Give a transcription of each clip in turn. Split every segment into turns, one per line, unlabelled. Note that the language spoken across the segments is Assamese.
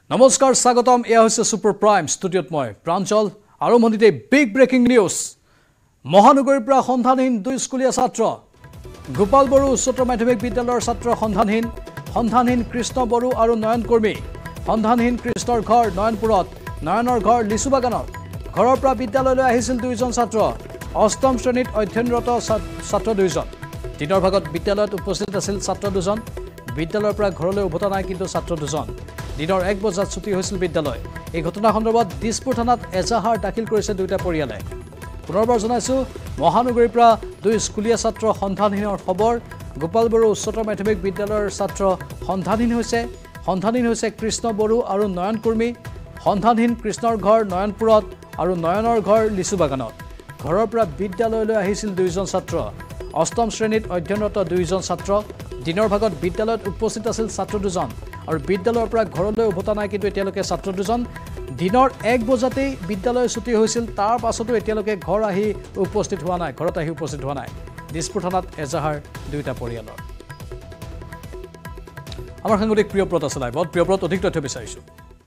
নমস্কাৰ স্বাগতম এয়া হৈছে সুপাৰ প্ৰাইম ষ্টুডিঅ'ত মই প্ৰাঞ্জল আৰম্ভণিতে বিগ ব্ৰেকিং নিউজ মহানগৰীৰ পৰা সন্ধানহীন দুই স্কুলীয়া ছাত্ৰ গোপাল বড়ো উচ্চতৰ মাধ্যমিক বিদ্যালয়ৰ ছাত্ৰ সন্ধানহীন কৃষ্ণ বড়ো আৰু নয়ন কৰ্মী সন্ধানহীন কৃষ্ণৰ ঘৰ নয়নপুৰত নয়নৰ ঘৰ লিচু বাগানত ঘৰৰ পৰা বিদ্যালয়লৈ আহিছিল দুইজন ছাত্ৰ অষ্টম শ্ৰেণীত অধ্যয়নৰত ছাত্ৰ দুইজন দিনৰ ভাগত বিদ্যালয়ত উপস্থিত আছিল ছাত্ৰ দুজন বিদ্যালয়ৰ পৰা ঘৰলৈ উভতা নাই কিন্তু ছাত্ৰ দুজন দিনৰ 1 বজাত ছুটি হৈছিল বিদ্যালয় এই ঘটনা সন্দৰ্ভত দিছপুৰ থানাত এজাহাৰ দাখিল কৰিছে দুটা পৰিয়ালে পুনৰবাৰ জনাইছো মহানগৰীৰ পৰা দুই স্কুলীয়া ছাত্ৰ সন্ধানহীনৰ খবৰ গোপাল বড়ো উচ্চতৰ মাধ্যমিক বিদ্যালয়ৰ ছাত্ৰ সন্ধানহীন হৈছে কৃষ্ণ বড়ো আৰু নয়ন কৰ্মী সন্ধানহীন কৃষ্ণৰ ঘৰ নয়নপুৰত আৰু নয়নৰ ঘৰ লিচু বাগানত ঘৰৰ পৰা বিদ্যালয়লৈ আহিছিল দুইজন ছাত্ৰ অষ্টম শ্ৰেণীত অধ্যয়নৰত দুইজন ছাত্ৰ দিনৰ ভাগত বিদ্যালয়ত উপস্থিত আছিল ছাত্ৰ দুজন আৰু বিদ্যালয়ৰ পৰা ঘৰলৈ উভতা নাই কিন্তু এতিয়ালৈকে ছাত্ৰ দুজন দিনৰ 1 বজাতেই বিদ্যালয় ছুটি হৈছিল তাৰ পাছতো এতিয়ালৈকে ঘৰত আহি উপস্থিত হোৱা নাই দিছপুৰ থানাত এজাহাৰ দুটা পৰিয়ালৰ আমাৰ সাংবাদিক প্ৰিয়ব্ৰত আছে লাইভত প্ৰিয়ব্ৰত অধিক তথ্য বিচাৰিছো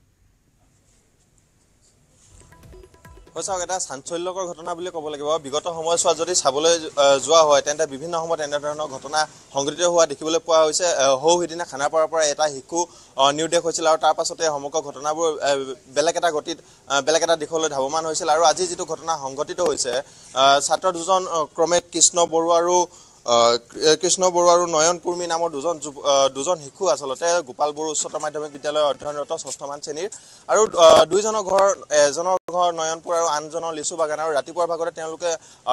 এটা চাঞ্চল্যকৰ ঘটনা বুলি ক'ব লাগিব বিগত সময়ছোৱাত যদি চাবলৈ যোৱা হয় তেন্তে বিভিন্ন সময়ত এনে ধৰণৰ ঘটনা সংঘটিত হোৱা দেখিবলৈ পোৱা হৈছে সিদিনা খানাপাৰাৰ পৰা এটা শিশু নিৰ্দেশ হৈছিল আৰু তাৰ পাছতে সমগ্ৰ ঘটনাবোৰ বেলেগ এটা দিশলৈ ধাৱমান হৈছিল আৰু আজি যিটো ঘটনা সংঘটিত হৈছে ছাত্ৰ দুজন ক্ৰমে কৃষ্ণ বড়ো আৰু নয়ন কুৰ্মী নামৰ দুজন শিশু আচলতে গোপাল বড়ো উচ্চতৰ মাধ্যমিক বিদ্যালয়ৰ অধ্যয়নৰত 6মান শ্ৰেণীৰ আৰু দুইজনৰ ঘৰ এজনৰ ঘৰ নয়নপুৰ আৰু আনজনৰ লিচু বাগান আৰু ৰাতিপুৱাৰ ভাগতে তেওঁলোকে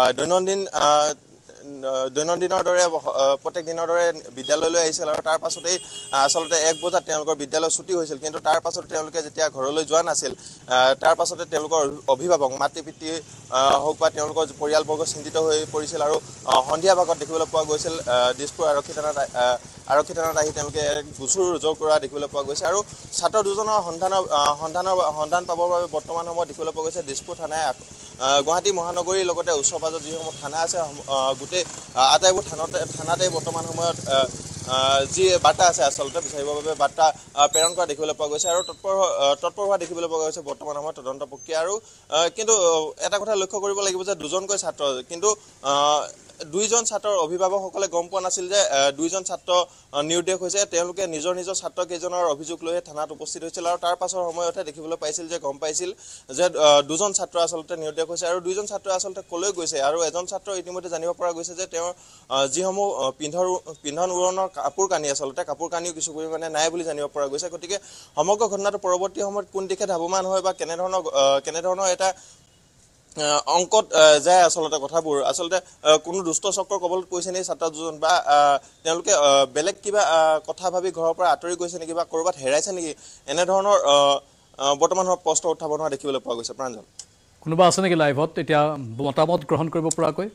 দৈনন্দিনৰ দৰে প্ৰত্যেক দিনৰ দৰে বিদ্যালয়লৈ আহিছিল আৰু তাৰ পাছতেই আচলতে 1 বজাত তেওঁলোকৰ বিদ্যালয় ছুটি হৈছিল কিন্তু তাৰ পাছত তেওঁলোকে যেতিয়া ঘৰলৈ যোৱা নাছিল তাৰ পাছতে তেওঁলোকৰ অভিভাৱক মাতৃ পিতৃ হওক বা তেওঁলোকৰ পৰিয়ালবৰ্গ চিন্তিত হৈ পৰিছিল আৰু সন্ধিয়া ভাগত দেখিবলৈ পোৱা গৈছিল দিছপুৰ আৰক্ষী থানাত আহি তেওঁলোকে গোচৰ ৰুজু কৰা দেখিবলৈ পোৱা গৈছে আৰু ছাত্ৰ দুজনৰ সন্ধান পাবৰ বাবে বৰ্তমান সময়ত দেখিবলৈ পোৱা গৈছে দিছপুৰ থানাই গুৱাহাটী মহানগৰীৰ লগতে ওচৰ পাজৰ যিসমূহ থানা আছে গোটেই আটাইবোৰ থানাতে বৰ্তমান সময়ত যি বাৰ্তা আছে আচলতে বিচাৰিবৰ বাবে বাৰ্তা প্ৰেৰণ কৰা দেখিবলৈ পোৱা গৈছে আৰু তৎপৰ হোৱা দেখিবলৈ পোৱা গৈছে বৰ্তমান সময়ত তদন্ত প্ৰক্ৰিয়া আৰু কিন্তু এটা কথা লক্ষ্য কৰিব লাগিব যে দুজনকৈ ছাত্ৰ কিন্তু দুইজন ছাত্ৰৰ অভিভাৱকসকলে গম পোৱা নাছিল যে দুইজন ছাত্ৰ নিৰ্দেশ হৈছে তেওঁলোকে নিজৰ ছাত্ৰ কেইজনৰ অভিযোগ লৈ থানাত উপস্থিত হৈছিল আৰু তাৰ পাছৰ সময়তে দেখিবলৈ পাইছিল যে গম পাইছিল যে দুজন ছাত্ৰ আচলতে নিৰ্দেশ হৈছে আৰু দুইজন ছাত্ৰ আচলতে কলৈ গৈছে আৰু এজন ছাত্ৰ ইতিমধ্যে জানিব পৰা গৈছে যে তেওঁৰ যিসমূহ পিন্ধন উৰণৰ কাপোৰ কানিও কিছু পৰিমাণে নাই বুলি জানিব পৰা গৈছে গতিকে সমগ্ৰ ঘটনাটো পৰৱৰ্তী সময়ত কোন দিশে ধাৱমান হয় বা কেনেধৰণৰ এটা অংকত যায় আচলতে কথাবোৰ আচলতে কোনো দুষ্ট চক্ৰৰ কবলত পৰিছে নেকি ছাত্ৰ দুজন বা তেওঁলোকে বেলেগ কিবা কথা ভাবি ঘৰৰ পৰা আঁতৰি গৈছে নেকি বা ক'ৰবাত হেৰাইছে নেকি এনে ধৰণৰ বৰ্তমান প্ৰশ্ন উত্থাপন হোৱা দেখিবলৈ পোৱা গৈছে প্ৰাঞ্জল
কোনোবা আছে নেকি লাইভত এতিয়া মতামত গ্ৰহণ কৰিব পৰাকৈ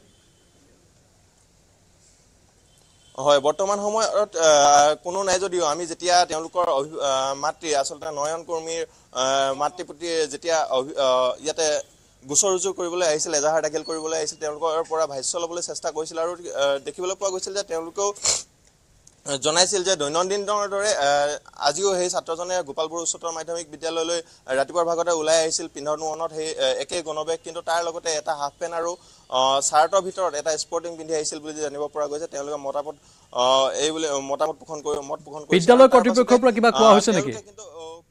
হয় বৰ্তমান সময়ত কোনো নাই যদিও আমি যেতিয়া তেওঁলোকৰ মাতৃ আচলতে নয়ন কৰ্মীৰ মাতৃ পুতি যেতিয়া ইয়াতে গোচৰ ৰুজু কৰিবলৈ আহিছিল এজাহাৰ দাখিল কৰিবলৈ আহিছিল তেওঁলোকৰ পৰা ভাষ্য ল'বলৈ চেষ্টা কৰিছিল আৰু দেখিবলৈ পোৱা গৈছিল যে তেওঁলোকেও জনাইছিল যে দৈনন্দিনৰ দৰে আজিও সেই ছাত্ৰজনে গোপাল বড়ো উচ্চতৰ মাধ্যমিক বিদ্যালয়লৈ ৰাতিপুৱাৰ ভাগতে ওলাই আহিছিল পিন্ধন উৰণত সেই একেই গণবেশ কিন্তু তাৰ লগতে এটা হাফ পেণ্ট আৰু চাৰ্টৰ ভিতৰত এটা স্পৰ্টিং পিন্ধি আহিছিল বুলি জানিব পৰা গৈছে তেওঁলোকে মতামত পোষণ কৰি
বিদ্যালয় কৰ্তৃপক্ষৰ পৰা কিবা কোৱা হৈছে নেকি
কিন্তু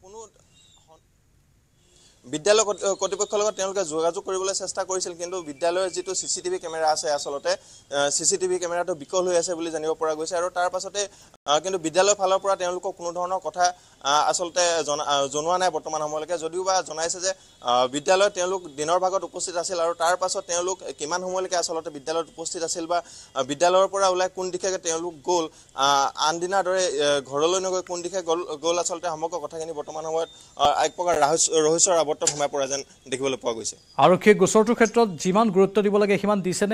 বিদ্যালয় কৰ্তৃপক্ষৰ লগত তেওঁলোকে যোগাযোগ কৰিবলৈ চেষ্টা কৰিছিল কিন্তু বিদ্যালয়ৰ যিটো CCTV কেমেৰা আছে আচলতে CCTV কেমেৰাটো বিকল হৈ আছে বুলি জানিব পৰা গৈছে আৰু তাৰ পাছতে কিন্তু বিদ্যালয়ৰ ফালৰ পৰা তেওঁলোকক কোনো ধৰণৰ কথা আচলতে জনোৱা নাই বৰ্তমান সময়লৈকে যদিও বা জনাইছে যে বিদ্যালয়ত তেওঁলোক দিনৰ ভাগত উপস্থিত আছিল আৰু তাৰ পাছত তেওঁলোক কিমান সময়লৈকে আচলতে বিদ্যালয়ত উপস্থিত আছিল বা বিদ্যালয়ৰ পৰা ওলাই কোন দিশে তেওঁলোক গ'ল আনদিনাৰ দৰে ঘৰলৈ নগৈ কোন দিশে গ'ল আচলতে সমগ্ৰ কথাখিনি বৰ্তমান সময়ত এক প্ৰকাৰ ৰহস্যৰ আৱৰ্তত সোমাই পৰা যেন দেখিবলৈ পোৱা গৈছে
আৰক্ষীয়ে গোচৰটোৰ ক্ষেত্ৰত যিমান গুৰুত্ব দিব লাগে সিমান দিছেনে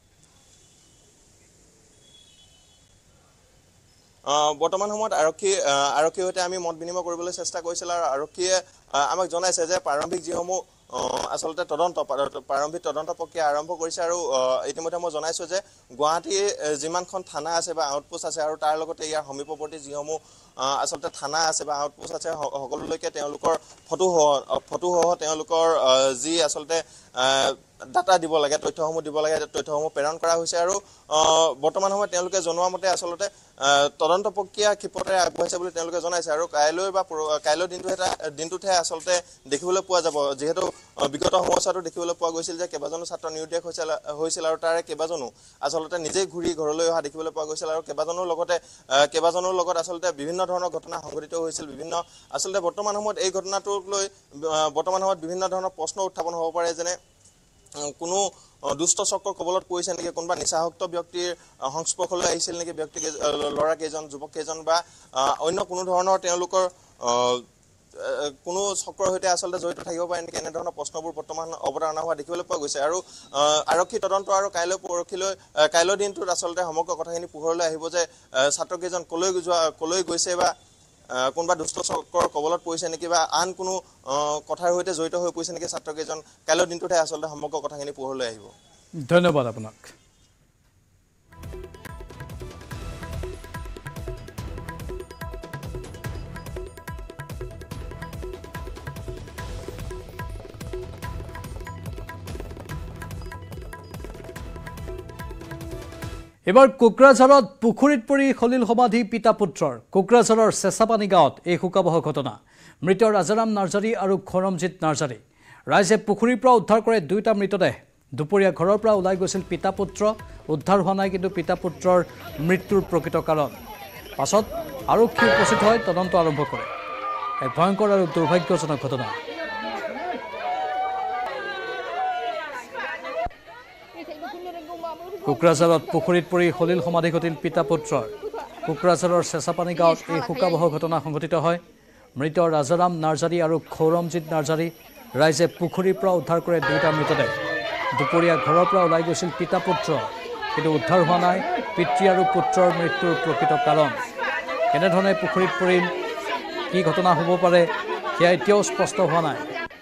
বৰ্তমান সময়ত আৰক্ষীৰ সৈতে আমি মত বিনিময় কৰিবলৈ চেষ্টা কৰিছিল আৰু আৰক্ষীয়ে আমাক জনাইছে যে প্ৰাৰম্ভিক যিসমূহ আচলতে প্ৰাৰম্ভিক তদন্ত প্ৰক্ৰিয়া আৰম্ভ কৰিছে আৰু ইতিমধ্যে মই জনাইছোঁ যে গুৱাহাটীৰ যিমানখন থানা আছে বা আউটপোষ্ট আছে আৰু তাৰ লগতে ইয়াৰ সমীপৱৰ্তী যিসমূহ আচলতে থানা আছে বা আউটপোষ্ট আছে সকলোলৈকে তেওঁলোকৰ ফটোসহ তেওঁলোকৰ যি আচলতে ডাটা দিব লাগে তথ্যসমূহ দিব লাগে তথ্যসমূহ প্ৰেৰণ কৰা হৈছে আৰু বৰ্তমান সময়ত তেওঁলোকে জনোৱা মতে আচলতে তদন্ত প্ৰক্ৰিয়া ক্ষিপ্ৰতাৰে আগবাঢ়িছে বুলি তেওঁলোকে জনাইছে আৰু কাইলৈ দিনটোতহে আচলতে দেখিবলৈ পোৱা যাব যিহেতু বিগত সময়ছোৱাতো দেখিবলৈ পোৱা গৈছিল যে কেইবাজনো ছাত্ৰ নিৰুদ্দেশ হৈছিল আৰু তাৰে কেইবাজনো আচলতে নিজেই ঘূৰি ঘৰলৈ অহা দেখিবলৈ পোৱা গৈছিল আৰু কেইবাজনৰ লগত আচলতে বিভিন্ন ধৰণৰ ঘটনা সংঘটিত হৈছিল আচলতে বৰ্তমান সময়ত এই ঘটনাটোক লৈ বিভিন্ন ধৰণৰ প্ৰশ্ন উত্থাপন হ'ব পাৰে যেনে কোনো দুষ্ট চক্ৰৰ কবলত পৰিছে নেকি কোনোবা নিচাসক্ত ব্যক্তিৰ সংস্পৰ্শলৈ আহিছিল নেকি ল'ৰাকেইজন যুৱককেইজন বা অন্য কোনো ধৰণৰ তেওঁলোকৰ কোনো চক্ৰৰ সৈতে আচলতে জড়িত থাকিব পাৰে নেকি এনেধৰণৰ প্ৰশ্নবোৰ বৰ্তমান অৱতাৰণা হোৱা দেখিবলৈ পোৱা গৈছে আৰু আৰক্ষী তদন্ত আৰু কাইলৈ দিনটোত আচলতে সমগ্ৰ কথাখিনি পোহৰলৈ আহিব যে ছাত্ৰকেইজন কলৈ গৈছে বা কোনোবা দুষ্ট চক্ৰৰ কবলত পৰিছে নেকি বা আন কোনো কথাৰ সৈতে জড়িত হৈ পৰিছে নেকি ছাত্ৰকেইজন কাইলৈ দিনটোতহে আচলতে সমগ্ৰ কথাখিনি পোহৰলৈ আহিব
ধন্যবাদ আপোনাক এবাৰ কোকৰাঝাৰত পুখুৰীত পৰি খলিল সমাধি পিতা পুত্ৰৰ কোকৰাঝাৰৰ চেঁচাপানী গাঁৱত এই শোকাবহ ঘটনা মৃত ৰাজাৰাম নাৰ্জাৰী আৰু খৰমজিৎ নাৰ্জাৰী ৰাইজে পুখুৰীৰ পৰা উদ্ধাৰ কৰে দুটা মৃতদেহ দুপৰীয়া ঘৰৰ পৰা ওলাই গৈছিল পিতা পুত্ৰ উদ্ধাৰ হোৱা নাই কিন্তু পিতা পুত্ৰৰ মৃত্যুৰ প্ৰকৃত কাৰণ পাছত আৰক্ষী উপস্থিত হয় তদন্ত আৰম্ভ কৰে এক ভয়ংকৰ আৰু দুৰ্ভাগ্যজনক ঘটনা কোকৰাঝাৰত পুখুৰীত পৰি খলিল সমাধি ঘটিল পিতা পুত্ৰৰ কোকৰাঝাৰৰ চেঁচাপানী গাঁৱত এই শোকাবহ ঘটনা সংঘটিত হয় মৃত ৰাজাৰাম নাৰ্জাৰী আৰু খৰমজিৎ নাৰ্জাৰী ৰাইজে পুখুৰীৰ পৰা উদ্ধাৰ কৰে দুটা মৃতদেহ দুপৰীয়া ঘৰৰ পৰা ওলাই গৈছিল পিতা পুত্ৰ কিন্তু উদ্ধাৰ হোৱা নাই পিতৃ আৰু পুত্ৰৰ মৃত্যুৰ প্ৰকৃত কাৰণ কেনেধৰণে পুখুৰীত পৰিল কি ঘটনা হ'ব পাৰে সেয়া এতিয়াও স্পষ্ট হোৱা নাই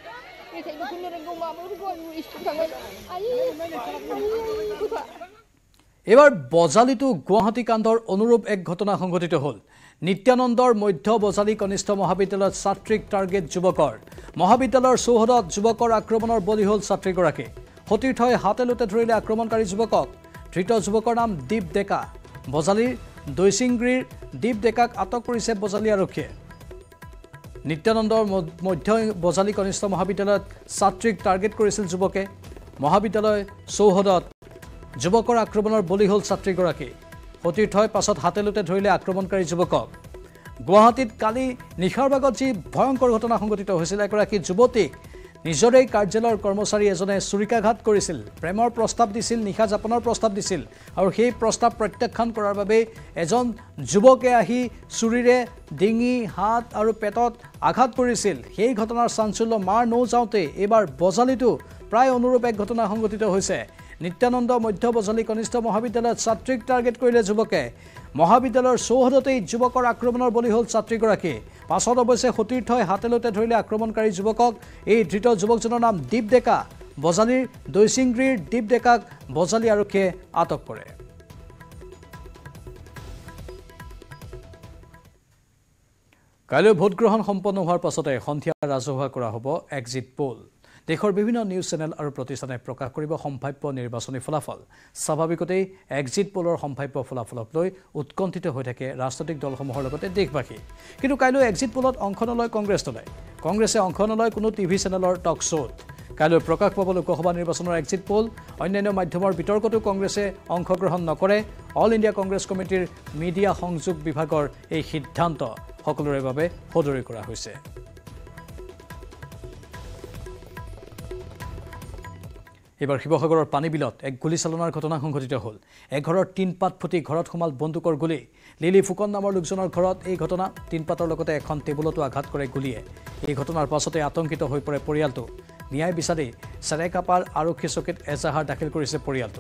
এবাৰ বজালিতো গুৱাহাটী কাণ্ডৰ অনুৰূপ এক ঘটনা সংঘটিত হ'ল নিত্যানন্দৰ মধ্য বজালি কনিষ্ঠ মহাবিদ্যালয়ত ছাত্ৰীক টাৰ্গেট যুৱকৰ মহাবিদ্যালয়ৰ চৌহদত যুৱকৰ আক্ৰমণৰ বলি হ'ল ছাত্ৰীগৰাকী সতীৰ্থই হাতেলোতে ধৰিলে আক্ৰমণকাৰী যুৱকক ধৃত যুৱকৰ নাম দীপ ডেকা বজালিৰ দৈচিংগ্ৰীৰ দীপ ডেকাক আটক কৰিছে বজালি আৰক্ষীয়ে নিত্যানন্দৰ মধ্য বজালি কনিষ্ঠ মহাবিদ্যালয়ত ছাত্ৰীক টাৰ্গেট কৰিছিল যুৱকে মহাবিদ্যালয় চৌহদত যুৱকৰ আক্ৰমণৰ বলি হ'ল ছাত্ৰীগৰাকী সতীৰ্থই পাছত হাতেলোতে ধৰিলে আক্ৰমণকাৰী যুৱকক গুৱাহাটীত কালি নিশাৰ ভাগত যি ভয়ংকৰ ঘটনা সংঘটিত হৈছিল এগৰাকী যুৱতীক নিজৰেই কাৰ্যালয়ৰ কৰ্মচাৰী এজনে চুৰিকাঘাত কৰিছিল প্ৰেমৰ প্ৰস্তাৱ দিছিল নিশা যাপনৰ প্ৰস্তাৱ দিছিল আৰু সেই প্ৰস্তাৱ প্ৰত্যাখ্যান কৰাৰ বাবে এজন যুৱকে আহি চুৰিৰে ডিঙি হাত আৰু পেটত আঘাত কৰিছিল সেই ঘটনাৰ চাঞ্চল্য মাৰ নৌযাওঁতে এইবাৰ বজালিতো প্ৰায় অনুৰূপ এক ঘটনা সংঘটিত হৈছে নিত্যানন্দ মধ্য বজালি কনিষ্ঠ মহাবিদ্যালয়ত ছাত্ৰীক টাৰ্গেট কৰিলে যুৱকে মহাবিদ্যালয়ৰ চৌহদতেই যুৱকৰ আক্ৰমণৰ বলি হ'ল ছাত্ৰীগৰাকী পাছত অৱশ্যে সতীৰ্থই হাতেলোতে ধৰিলে আক্ৰমণকাৰী যুৱকক এই ধৃত যুৱকজনৰ নাম দীপ ডেকা বজালিৰ দৈচিংগ্ৰীৰ দীপ ডেকাক বজালি আৰক্ষীয়ে আটক কৰে কাইলৈ ভোটগ্ৰহণ সম্পন্ন হোৱাৰ পাছতে সন্ধিয়া ৰাজহুৱা কৰা হ'ব এক্সিট পোল দেশৰ বিভিন্ন নিউজ চেনেল আৰু প্ৰতিষ্ঠানে প্ৰকাশ কৰিব সম্ভাৱ্য নিৰ্বাচনী ফলাফল স্বাভাৱিকতেই এক্সিট পোলৰ সম্ভাৱ্য ফলাফলক লৈ উৎকণ্ঠিত হৈ থাকে ৰাজনৈতিক দলসমূহৰ লগতে দেশবাসী কিন্তু কাইলৈ এক্সিট পোলত অংশ নলয় কংগ্ৰেছ দলে কংগ্ৰেছে অংশ নলয় কোনো টিভি চেনেলৰ টক শ্ব'ত কাইলৈ প্ৰকাশ পাব লোকসভা নিৰ্বাচনৰ এক্সিট পোল অন্যান্য মাধ্যমৰ বিতৰ্কতো কংগ্ৰেছে অংশগ্ৰহণ নকৰে অল ইণ্ডিয়া কংগ্ৰেছ কমিটিৰ মিডিয়া সংযোগ বিভাগৰ এই সিদ্ধান্ত সকলোৰে বাবে সদৰি কৰা হৈছে এবাৰ শিৱসাগৰৰ পানীবিলত এক গুলীচালনাৰ ঘটনা সংঘটিত হ'ল এঘৰৰ টিনপাত ফুটি ঘৰত সোমাল বন্দুকৰ গুলী লিলি ফুকন নামৰ লোকজনৰ ঘৰত এই ঘটনা টিনপাতৰ লগতে এখন টেবুলতো আঘাত কৰে গুলীয়ে এই ঘটনাৰ পাছতে আতংকিত হৈ পৰে পৰিয়ালটো ন্যায় বিচাৰি চেৰেকাপাৰ আৰক্ষী চকীত এজাহাৰ দাখিল কৰিছে পৰিয়ালটো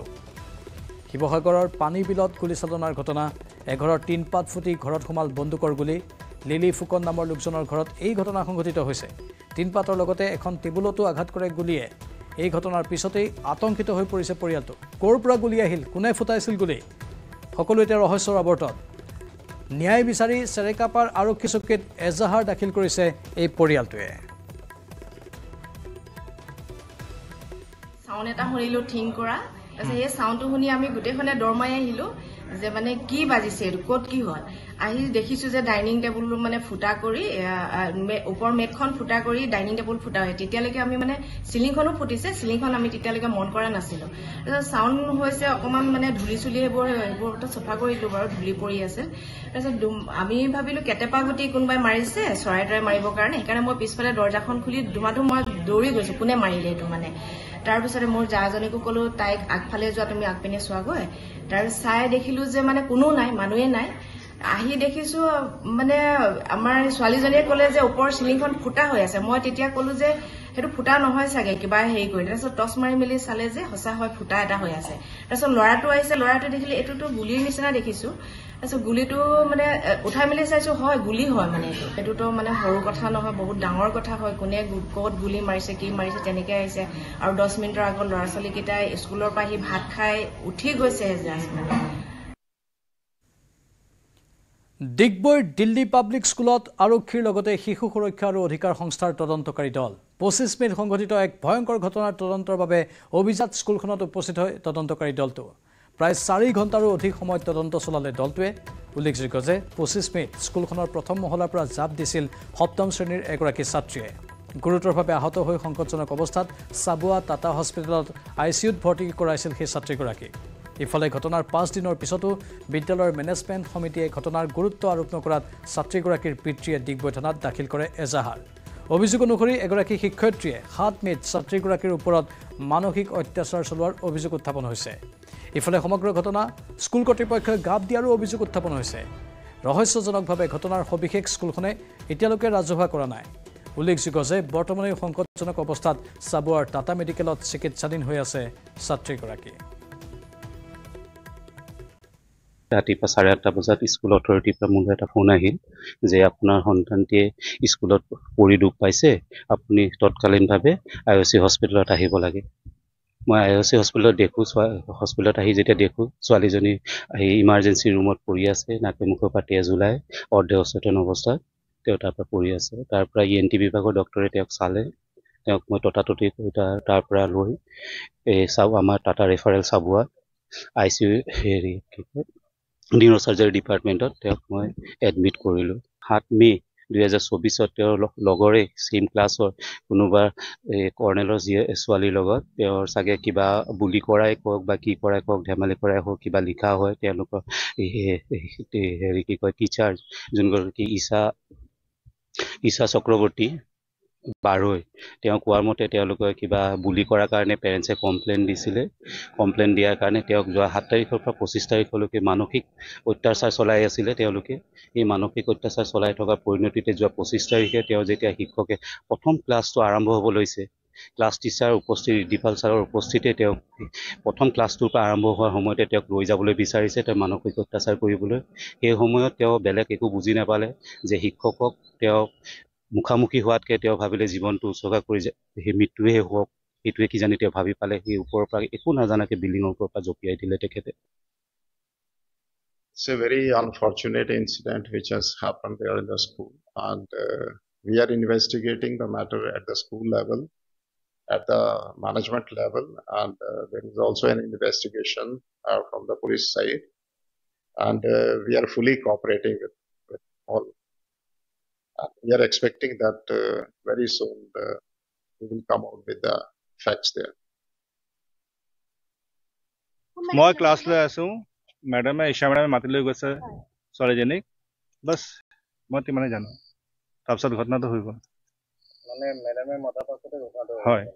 শিৱসাগৰৰ পানীবিলত গুলীচালনাৰ ঘটনা এঘৰৰ টিনপাত ফুটি ঘৰত সোমাল বন্দুকৰ গুলী লিলি ফুকন নামৰ লোকজনৰ ঘৰত এই ঘটনা সংঘটিত হৈছে টিনপাতৰ লগতে এখন টেবুলতো আঘাত কৰে গুলীয়ে এই ঘটনাৰ পিছতেই আতংকিত হৈ পৰিছে পৰিয়ালটো ক'ৰ পৰা গুলী আহিল কোনে ফুটাইছিল গুলী সকলো এতিয়া ৰহস্যৰ আৱৰ্তত ন্যায় বিচাৰি চেৰেকাপাৰ আৰক্ষী চকীত এজাহাৰ দাখিল কৰিছে এই পৰিয়ালটোৱে
সাউন্ড এটা শুনিলো ঠিং কৰা তাৰপিছত এই সাউন্ডটো শুনি আমি গোটেইখনে দৰমাই আহিলো যে মানে কি বাজিছে ক'ত কি হ'ল আহি দেখিছো যে ডাইনিং টেবুল মানে ফুটা কৰি ওপৰ মেটখন ফুটা কৰি ডাইনিং টেবুল ফুটা হয় তেতিয়ালৈকে আমি মানে চিলিংখনো ফুটিছে চিলিংখন আমি তেতিয়ালৈকে মন কৰা নাছিলো তাৰপিছত চাউণ্ড হৈছে অকণমান মানে ধূলি চুলি সেইবোৰতো চফা কৰিলো বাৰু ধূলি পৰি আছে তাৰপিছত আমি ভাবিলো কেটেপা গুটি কোনোবাই মাৰিছে চৰাই তৰাই মাৰিবৰ কাৰণে সেইকাৰণে মই পিছফালে দৰ্জাখন খুলি ধুমাধুম মই দৌৰি গৈছো কোনে মাৰিলে এইটো মানে তাৰপিছতে মোৰ জাজনীকো ক'লো তাইক আগফালে যোৱা তুমি আগপিনে চোৱাগৈ তাৰপিছত চাই দেখিলো যে মানে কোনো নাই মানুহে নাই আহি দেখিছো মানে আমাৰ ছোৱালীজনীয়ে ক'লে যে ওপৰ চিলিংখন ফুটা হৈ আছে মই তেতিয়া ক'লো যে সেইটো ফুটা নহয় চাগে কিবা হেৰি কৰি তাৰপিছত টচ মাৰি মেলি চালে যে সঁচা হয় ফুটা এটা হৈ আছে তাৰপিছত ল'ৰাটো আহিছে ল'ৰাটো দেখিলে এইটোতো গুলিৰ নিচিনা দেখিছো তাৰপিছত গুলিটো মানে উঠাই মেলি চাইছো হয় গুলি হয় মানে এইটোতো মানে সৰু কথা নহয় বহুত ডাঙৰ কথা হয় কোনে ক'ত গুলি মাৰিছে কি মাৰিছে তেনেকে আহিছে আৰু 10 মিনিটৰ আগত ল'ৰা ছোৱালীকেইটাই স্কুলৰ পৰা আহি ভাত খাই উঠি গৈছে জাষ্ট মানে
ডিগবৈৰ দিল্লী পাব্লিক স্কুলত আৰক্ষীৰ লগতে শিশু সুৰক্ষা আৰু অধিকাৰ সংস্থাৰ তদন্তকাৰী দল 25 মেত সংঘটিত এক ভয়ংকৰ ঘটনাৰ তদন্তৰ বাবে অভিজাত স্কুলখনত উপস্থিত হয় তদন্তকাৰী দলটো প্ৰায় 4 ঘণ্টাৰো অধিক সময় তদন্ত চলালে দলটোৱে উল্লেখযোগ্য যে 25 মেত স্কুলখনৰ প্ৰথম মহলাৰ পৰা জাপ দিছিল সপ্তম শ্ৰেণীৰ এগৰাকী ছাত্ৰীয়ে গুৰুতৰভাৱে আহত হৈ সংকটজনক অৱস্থাত চাবুৱা টাটা হস্পিটেলত আইচিইউত ভৰ্তি কৰাইছিল সেই ছাত্ৰীগৰাকী ইফালে ঘটনাৰ 5 দিনৰ পিছতো বিদ্যালয়ৰ মেনেজমেণ্ট সমিতিয়ে ঘটনাৰ গুৰুত্ব আৰোপ নকৰাত ছাত্ৰীগৰাকীৰ পিতৃয়ে ডিগবৈ থানাত দাখিল কৰে এজাহাৰ অভিযোগ অনুসৰি এগৰাকী শিক্ষয়িত্ৰীয়ে 7 মেত ছাত্ৰীগৰাকীৰ ওপৰত মানসিক অত্যাচাৰ চলোৱাৰ অভিযোগ উত্থাপন হৈছে ইফালে সমগ্ৰ ঘটনা স্কুল কৰ্তৃপক্ষই গাপ দিয়াৰো অভিযোগ উত্থাপন হৈছে ৰহস্যজনকভাৱে ঘটনাৰ সবিশেষ স্কুলখনে এতিয়ালৈকে ৰাজহুৱা কৰা নাই উল্লেখযোগ্য যে বৰ্তমানে সংকটজনক অৱস্থাত চাবুৱাৰ টাটা মেডিকেলত চিকিৎসাধীন হৈ আছে ছাত্ৰীগৰাকী
ৰাতিপুৱা 8:30 বজাত স্কুল অথৰিটিৰ পৰা মোলৈ এটা ফোন আহিল যে আপোনাৰ সন্তানটিয়ে স্কুলত পৰি দুখ পাইছে আপুনি তৎকালীনভাৱে IOC হস্পিটেলত আহিব লাগে মই IOC হস্পিটেলত হস্পিটেলত আহি যেতিয়া দেখো ছোৱালীজনী ইমাৰ্জেঞ্চি ৰুমত পৰি আছে নাকে মুখৰ পৰা তেজ ওলাই অৰ্ধ অচেতন অৱস্থাত তেওঁ তাৰ পৰা পৰি আছে তাৰ পৰা ENT বিভাগৰ ডক্টৰে তেওঁক চালে তেওঁক মই ততাততি তাৰ পৰা লৈ আমাৰ Tata referral Chabua ICU neurosurgery ডিপাৰ্টমেণ্টত তেওঁক মই এডমিট কৰিলোঁ 7 মে 2024 তেওঁৰ লগৰে ছেম ক্লাছৰ কোনোবা কৰ্ণেলৰ ছোৱালীৰ লগত তেওঁৰ চাগে কিবা বুলি কৰাই কওক বা কি কৰাই কওক ধেমালি কৰাই হওক কিবা লিখা হয় তেওঁলোকৰ টিচাৰ যোনগৰাকী ঈশা চক্ৰৱৰ্তী বাৰৈ তেওঁ কোৱাৰ মতে তেওঁলোকে কিবা বুলি কৰাৰ কাৰণে পেৰেণ্টছে কমপ্লেইন দিছিলে কমপ্লেইন দিয়াৰ কাৰণে তেওঁক যোৱা 7 তাৰিখৰ পৰা 25 তাৰিখলৈকে মানসিক অত্যাচাৰ চলাই আছিলে তেওঁলোকে এই মানসিক অত্যাচাৰ চলাই থকা পৰিণতিতে যোৱা 25 তাৰিখে তেওঁ যেতিয়া শিক্ষকে প্ৰথম ক্লাছটো আৰম্ভ হ'ব লৈছে ক্লাছ টিচাৰ উপস্থিত দীপাল ছাৰৰ উপস্থিতিতে তেওঁক প্ৰথম ক্লাছটোৰ পৰা আৰম্ভ হোৱাৰ সময়তে তেওঁক লৈ যাবলৈ বিচাৰিছে তেওঁ মানসিক অত্যাচাৰ কৰিবলৈ সেই সময়ত তেওঁ বেলেগ একো বুজি নাপালে যে শিক্ষকক তেওঁ মুখামুখি হোৱাতকৈ তেওঁ ভাবিলে জীৱনটো উৎসৰ্গা কৰি সেই মৃত্যুৱে হওক সেইটোৱে কি জানি তেওঁ ভাবি পালে সেই ওপৰৰ পৰা একো নাজানাকে বিল্ডিঙৰ ওপৰৰ পৰা জঁপিয়াই দিলে তেখেতে
It's a very unfortunate incident which has happened there in the school and we are investigating the matter at the school level, at the management level and there is also an investigation from the police side and we are fully cooperating with all. We are expecting that very soon we will come out with the facts there.
মই ক্লাছ লৈ আছো মেডামে ঈশা মেডামে মাতি লৈ গৈছে ছোৱালীজনীক বাছ মই তিমানে জানো তাৰপিছত ঘটনাটো হৈ গ'ল মানে মেডামে মতা পাছতে ঘটনাটো হয়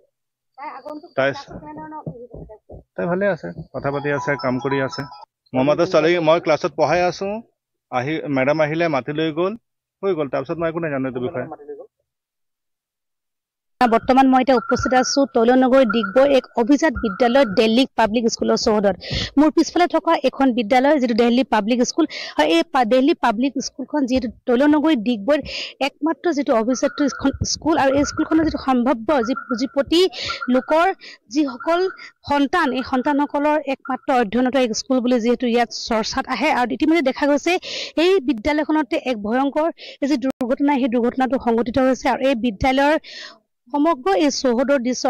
তাই ভালে আছে কথা পাতি আছে কাম কৰি আছে মই ছোৱালী মই ক্লাছত পঢ়াই আছো আহি মেডাম আহিলে মাতি লৈ গ'ল হৈ গ'ল তাৰপিছত মই একো নাজানো এইটো বিষয়ে
বৰ্তমান মই এতিয়া উপস্থিত আছো তৈলনগৰী ডিগবৈ এক অভিজাত বিদ্যালয় দিল্লী পাব্লিক স্কুলৰ চৌহদত মোৰ পিছফালে থকা এখন বিদ্যালয় যেটো দিল্লী পাব্লিক স্কুল আৰু এই দিল্লী পাব্লিক স্কুলখন যেটো তৈলনগৰী ডিগবৈৰ একমাত্ৰ যেটো অভিজাত স্কুল আৰু এই স্কুলখনৰ যেটো সম্ভাৱ্য যি পুঁজিপতি লোকৰ যিসকল সন্তান এই সন্তানসকলৰ একমাত্ৰ অধ্যয়নত এক স্কুল বুলি যেহেতু ইয়াত চৰ্চাত আহে আৰু ইতিমধ্যে দেখা গৈছে এই বিদ্যালয়খনতে এক ভয়ংকৰ যি দুৰ্ঘটনা সেই দুৰ্ঘটনাটো সংঘটিত হৈছে আৰু এই বিদ্যালয়ৰ সমগ্ৰ এই চৌহদৰ দৃশ্য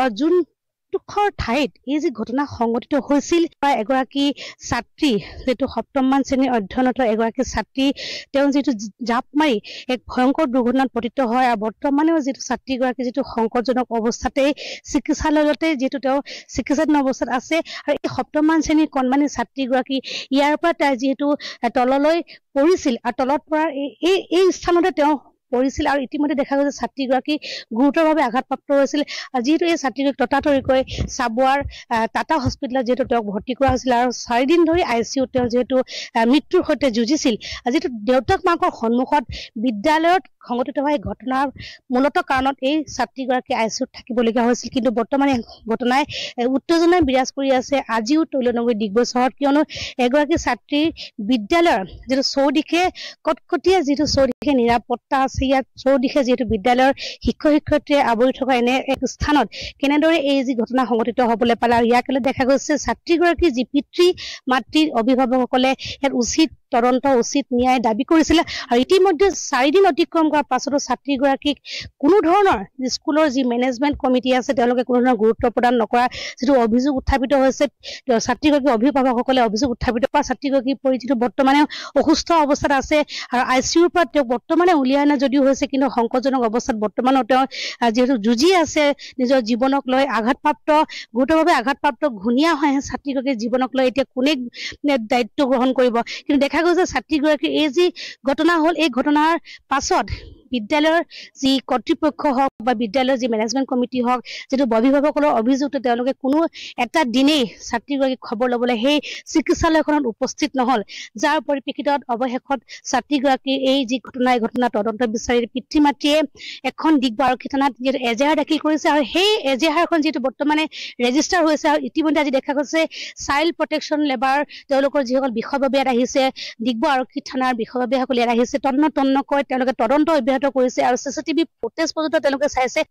দুখৰ ঠাইত এই যি ঘটনা সংঘটিত হৈছিল এগৰাকী ছাত্ৰী যেটো সপ্তমমান শ্ৰেণীৰ অধ্যয়নত এগৰাকী ছাত্ৰী তেওঁ যেটো জাপ মাৰি এক ভয়ংকৰ দুৰ্ঘটনাত পতিত হয় আৰু বৰ্তমানেও যেটো ছাত্ৰীগৰাকী যেটো সংকটজনক অৱস্থাতে চিকিৎসালয়তে যেটো তেওঁ চিকিৎসাধীন অৱস্থাত আছে আৰু এই সপ্তমমান শ্ৰেণীৰ কণমানি ছাত্ৰীগৰাকী ইয়াৰ পৰা তাই যেটো তললৈ পৰিছিল আৰু তলত পৰা এই স্থানতে তেওঁ পৰিছিল আৰু ইতিমধ্যে দেখা গৈছে ছাত্ৰীগৰাকী গুৰুতৰভাৱে আঘাতপ্ৰাপ্ত হৈছিল যেহেতু এই ছাত্ৰীগৰাকী ততাতৰিকৈ চাবুৱাৰ টাটা হস্পিটেলত যেহেতু তেওঁক ভৰ্তি কৰা হৈছিল আৰু 4 দিন ধৰি আইচিইউ তেওঁ যেহেতু মৃত্যুৰ সৈতে যুঁজিছিল যেহেতু দেউতাক মাকৰ সন্মুখত বিদ্যালয়ত সংঘটিত হোৱা এই ঘটনাৰ মূলত কাৰণত এই ছাত্ৰীগৰাকী আইচিইউত থাকিবলগীয়া হৈছিল কিন্তু বৰ্তমান এই ঘটনাই উত্তেজনাই বিৰাজ কৰি আছে আজিও তৈলনগৰী ডিগবৈ চহৰত কিয়নো এগৰাকী ছাত্ৰীৰ বিদ্যালয়ৰ যেটো চৌদিশে কটকটীয়া যেটো চৌদিশে নিৰাপত্তা আছে ইয়াত চৌদিশে যেটো বিদ্যালয়ৰ শিক্ষক শিক্ষয়িত্ৰীয়ে আৱৰি থকা এনে এক স্থানত কেনেদৰে এই যি ঘটনা সংঘটিত হ'বলৈ পালে আৰু ইয়াকলৈ দেখা গৈছে ছাত্ৰীগৰাকী যি পিতৃ মাতৃৰ অভিভাৱকসকলে ইয়াত উচিত তদন্ত উচিত ন্যায় দাবী কৰিছিল আৰু ইতিমধ্যে 4 দিন অতিক্ৰম কৰাৰ পাছতো ছাত্ৰীগৰাকীক কোনো ধৰণৰ স্কুলৰ যি মেনেজমেণ্ট কমিটি আছে তেওঁলোকে কোনো ধৰণৰ গুৰুত্ব প্ৰদান নকৰা যেটো অভিযোগ উত্থাপিত হৈছে ছাত্ৰীগৰাকী অভিভাৱকসকলে অভিযোগ উত্থাপিত কৰা ছাত্ৰীগৰাকী পৰিচিত বৰ্তমানে অসুস্থ অৱস্থাত আছে আৰু আইচিইউৰ পৰা তেওঁ বৰ্তমানে উলিয়াই অনা যদিও হৈছে কিন্তু সংকটজনক অৱস্থাত বৰ্তমানে তেওঁ যেহেতু যুঁজি আছে নিজৰ জীৱনক লৈ আঘাতপ্ৰাপ্ত গুৰুতৰভাৱে আঘাতপ্ৰাপ্ত ঘূণীয়া হয় ছাত্ৰীগৰাকীৰ জীৱনক লৈ এতিয়া কোনে দায়িত্ব গ্ৰহণ কৰিব কিন্তু দেখা গৈছে ছাত্ৰীগৰাকীৰ এই যি ঘটনা হ'ল এই ঘটনাৰ পাছত বিদ্যালয়ৰ যি কৰ্তৃপক্ষ হওক বা বিদ্যালয়ৰ যি মেনেজমেণ্ট কমিটি হওক যেটো অভিভাৱকসকলৰ অভিযোগটো তেওঁলোকে কোনো এটা দিনেই ছাত্ৰীগৰাকীক খবৰ ল'বলৈ সেই চিকিৎসালয়খনত উপস্থিত নহল যাৰ পৰিপ্ৰেক্ষিতত অৱশেষত ছাত্ৰীগৰাকীৰ এই যি ঘটনা এই ঘটনা তদন্ত বিচাৰি পিতৃ মাতৃয়ে এখন ডিগবৈ আৰক্ষী থানাত যেটো এজাহাৰ দাখিল কৰিছে আৰু সেই এজাহাৰখন যেটো বৰ্তমানে ৰেজিষ্টাৰ হৈছে আৰু ইতিমধ্যে আজি দেখা গৈছে চাইল্ড প্ৰটেকশ্যন লেবাৰ তেওঁলোকৰ যিসকল বিষয়ববীয়াত আহিছে ডিগবৈ আৰক্ষী থানাৰ বিষয়ববীয়াসকল ইয়াত আহিছে তন্নকৈ তেওঁলোকে তদন্ত অব্যাহত কৰিছে আৰু চিচিটিভি ফুটেজ পৰ্যন্ত তেওঁলোকে চাইছে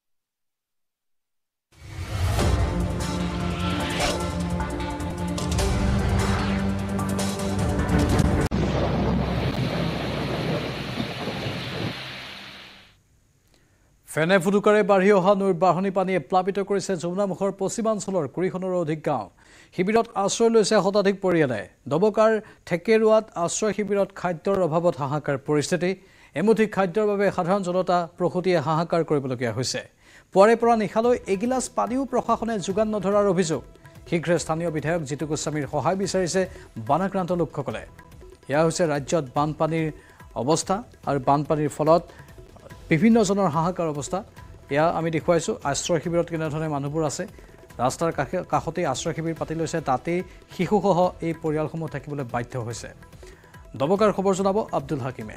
ফেনে ফুটুকাৰে বাঢ়ি অহা নৈৰ বাঢ়নি পানীয়ে প্লাবিত কৰিছে যমুনামুখৰ পশ্চিমাঞ্চলৰ 20খনৰো অধিক গাঁও শিবিৰত আশ্ৰয় লৈছে শতাধিক পৰিয়ালে দবকাৰ ঠেকেৰুৱাত আশ্ৰয় শিবিৰত খাদ্যৰ অভাৱত হাহাকাৰ পৰিস্থিতি এমুঠি খাদ্যৰ বাবে সাধাৰণ জনতা প্ৰসূতিয়ে হাহাকাৰ কৰিবলগীয়া হৈছে পুৱাৰে পৰা নিশালৈ এগিলাছ পানীও প্ৰশাসনে যোগান নধৰাৰ অভিযোগ শীঘ্ৰে স্থানীয় বিধায়ক জিতু গোস্বামীৰ সহায় বিচাৰিছে বানাক্ৰান্ত লোকসকলে এয়া হৈছে ৰাজ্যত বানপানীৰ অৱস্থা আৰু বানপানীৰ ফলত বিভিন্নজনৰ হাহাকাৰ অৱস্থা এয়া আমি দেখুৱাইছোঁ আশ্ৰয় শিবিৰত কেনেধৰণে মানুহবোৰ আছে ৰাস্তাৰ কাষতেই আশ্ৰয় শিবিৰ পাতি লৈছে তাতেই শিশুসহ এই পৰিয়ালসমূহ থাকিবলৈ বাধ্য হৈছে দবকাৰ খবৰ জনাব আব্দুল হাকিমে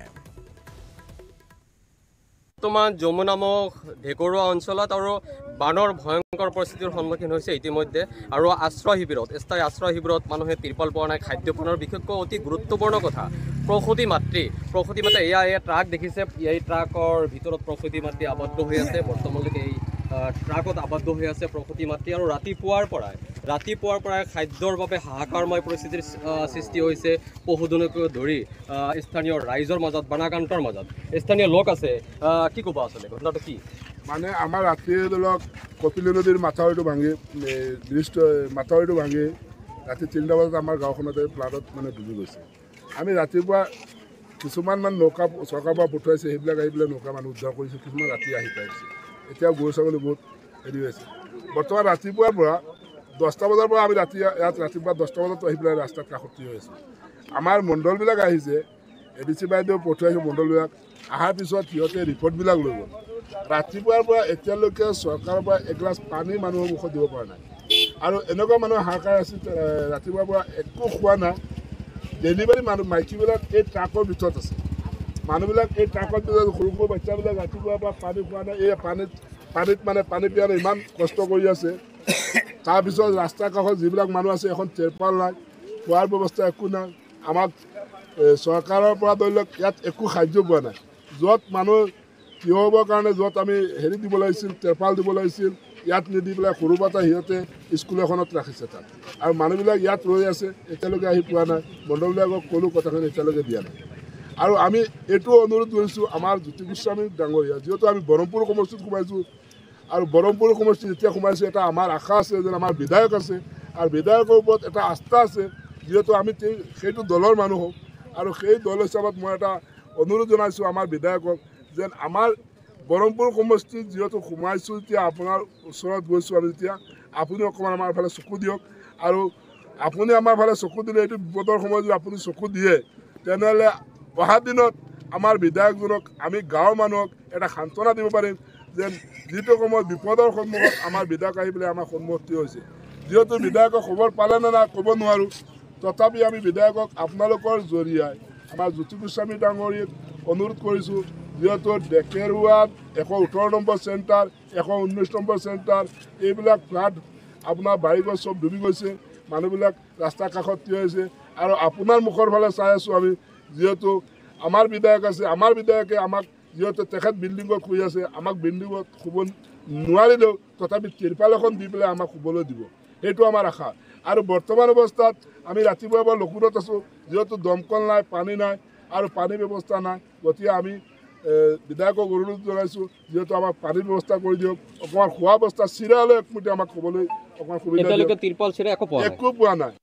বৰ্তমান যমুনামুখ ঢেকৰুৱা অঞ্চলত আৰু বানৰ ভয়ংকৰ পৰিস্থিতিৰ সন্মুখীন হৈছে ইতিমধ্যে আৰু আশ্ৰয় শিবিৰত স্থায়ী আশ্ৰয় শিবিৰত মানুহে তিৰপাল পোৱা নাই খাদ্য পোৱাৰ বিশেষকৈ অতি গুৰুত্বপূৰ্ণ কথা প্ৰসূতি মাতৃ এয়া ট্ৰাক দেখিছে এই ট্ৰাকৰ ভিতৰত প্ৰসূতি মাতৃ আবদ্ধ হৈ আছে বৰ্তমানলৈকে এই ট্ৰাকত আবদ্ধ হৈ আছে প্ৰসূতি মাতৃ আৰু ৰাতিপুৱাৰ পৰাই খাদ্যৰ বাবে হাহাকাৰময় পৰিস্থিতিৰ সৃষ্টি হৈছে পশুধনকে ধৰি স্থানীয় ৰাইজৰ মাজত বানাক্ৰান্তৰ মাজত স্থানীয় লোক আছে কি ক'ব আচলতে ঘটনাটো কি
মানে আমাৰ ৰাতি ধৰি লওক কপিলী নদীৰ মাথাউৰিটো ভাঙি মাথাউৰিটো ভাঙি ৰাতি 3টা বজাত আমাৰ গাঁওখনতে ফ্লাডত মানে ডুবি গৈছে আমি ৰাতিপুৱা কিছুমান নৌকা চৰকাৰৰ পৰা পঠুৱাইছে সেইবিলাক আহি পেলাই নৌকা মানুহ উদ্ধাৰ কৰিছে কিছুমান ৰাতি আহি পাইছে এতিয়া গৰু ছাগলী বহুত হেৰি হৈছে বৰ্তমান ৰাতিপুৱাৰ পৰা 10টা বজাৰ পৰা আমি ইয়াত ৰাতিপুৱা 10টা বজাত আহি পেলাই ৰাস্তাত কাষত থিয় হৈ আছোঁ আমাৰ মণ্ডলবিলাক আহিছে ADC বাইদেউ পঠুৱাইছে মণ্ডলবিলাক অহাৰ পিছত সিহঁতে ৰিপৰ্টবিলাক লৈ গ'ল ৰাতিপুৱাৰ পৰা এতিয়ালৈকে চৰকাৰৰ পৰা এগিলাছ পানী মানুহৰ মুখত দিব পৰা নাই আৰু এনেকুৱা মানুহৰ হাহাকাৰ আছে ৰাতিপুৱাৰ পৰা একো খোৱা নাই ডেলিভাৰী মানুহ মাইকীবিলাক এই ট্ৰাকৰ ভিতৰত আছে মানুহবিলাক এই ট্ৰাকৰ ভিতৰত সৰু সৰু বাচ্চাবিলাক ৰাতিপুৱাৰ পৰা পানী খোৱা নাই এই পানীত পানীত মানে পানী পিয়ালে ইমান কষ্ট কৰি আছে তাৰপিছত ৰাস্তাৰ কাষত যিবিলাক মানুহ আছে এখন তেৰপাল নাই খোৱাৰ ব্যৱস্থা একো নাই আমাক চৰকাৰৰ পৰা ধৰি লওক ইয়াত একো সাহায্য পোৱা নাই য'ত মানুহ থিয় হ'বৰ কাৰণে য'ত আমি হেৰি দিব লাগিছিল তেৰপাল দিব লাগিছিল ইয়াত নিদি পেলাই সৰু পাতা সিহঁতে স্কুল এখনত ৰাখিছে তাত আৰু মানুহবিলাক ইয়াত ৰৈ আছে এতিয়ালৈকে আহি পোৱা নাই মণ্ডলবিলাকক ক'লো কথাখিনি এতিয়ালৈকে দিয়া নাই আৰু আমি এইটো অনুৰোধ কৰিছোঁ আমাৰ জ্যোতি গোস্বামী ডাঙৰীয়া যিহেতু আমি বৰহমপুৰ সমষ্টিত সোমাইছোঁ আৰু বৰহমপুৰ সমষ্টিত যেতিয়া সোমাইছোঁ এটা আমাৰ আশা আছে যে আমাৰ বিধায়ক আছে আৰু বিধায়কৰ ওপৰত এটা আস্থা আছে যিহেতু আমি সেইটো দলৰ মানুহ হওঁ আৰু সেই দল হিচাপত মই এটা অনুৰোধ জনাইছোঁ আমাৰ বিধায়কক যেন আমাৰ বৰহমপুৰ সমষ্টিত যিহেতু সোমাইছোঁ এতিয়া আপোনাৰ ওচৰত গৈছোঁ আমি যেতিয়া আপুনি অকণমান আমাৰ ফালে চকু দিয়ক আৰু আপুনি আমাৰ ফালে চকু দিলে এইটো বিপদৰ সময়ত যদি আপুনি চকু দিয়ে তেনেহ'লে অহা দিনত আমাৰ বিধায়কজনক আমি গাঁৱৰ মানুহক এটা সান্তনা দিব পাৰিম যেন যিটো সময়ত বিপদৰ সন্মুখত আমাৰ বিধায়ক আহি পেলাই আমাৰ সন্মুখত হৈছে যিহেতু বিধায়কক খবৰ পালে নে নাই ক'ব নোৱাৰোঁ তথাপি আমি বিধায়কক আপোনালোকৰ জৰিয়াই আমাৰ জ্যোতি গোস্বামী ডাঙৰীয়াক অনুৰোধ কৰিছোঁ যিহেতু ডেকেৰুৱাত 118 নম্বৰ চেণ্টাৰ 119 নম্বৰ চেণ্টাৰ এইবিলাক ফ্লাড আপোনাৰ বাৰীঘৰ চব ডুবি গৈছে মানুহবিলাক ৰাস্তাৰ কাষত থিয় হৈছে আৰু আপোনাৰ মুখৰ ফালে চাই আছোঁ আমি যিহেতু আমাৰ বিধায়ক আছে আমাৰ বিধায়কে আমাক যিহেতু তেখেত বিল্ডিঙত শুই আছে আমাক বিল্ডিঙত শুব নোৱাৰিলেও তথাপি তিৰপাল এখন দি পেলাই আমাক শুবলৈ দিব সেইটো আমাৰ আশা আৰু বৰ্তমান অৱস্থাত আমি ৰাতিপুৱাৰ পৰা লকুৰত আছোঁ যিহেতু দমকল নাই পানী নাই আৰু পানী ব্যৱস্থা নাই গতিকে আমি বিধায়কক অনুৰোধ জনাইছোঁ যিহেতু আমাক পানীৰ ব্যৱস্থা কৰি দিয়ক অকণমান খোৱা ব্যৱস্থা চিৰা হ'লে একমুঠি আমাক ক'বলৈ অকণমান সুবিধা দিয়ক একো পোৱা নাই